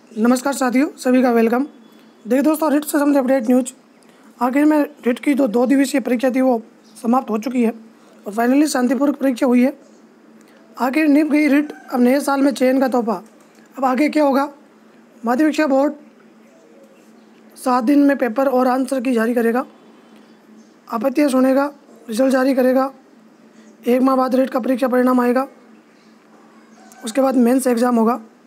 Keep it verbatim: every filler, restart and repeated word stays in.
नमस्कार साथियों, सभी का वेलकम। देखिए दोस्तों, रिट से संबंधित अपडेट न्यूज। आखिर में रिट की जो दो दिवसीय परीक्षा थी वो समाप्त हो चुकी है और फाइनली शांतिपूर्वक परीक्षा हुई है। आखिर निभ गई रिट। अब नए साल में चयन का तोहफा। अब आगे क्या होगा? माध्यमिक शिक्षा बोर्ड सात दिन में पेपर और आंसर की जारी करेगा, आपत्तियाँ सुनेगा, रिजल्ट जारी करेगा। एक माह बाद रिट का परीक्षा परिणाम आएगा, उसके बाद मेंस एग्ज़ाम होगा।